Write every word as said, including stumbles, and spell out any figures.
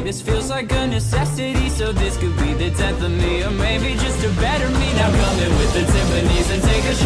This feels like a necessity, so this could be the death of me, or maybe just a better me. Now come in with the Tiffany's and take a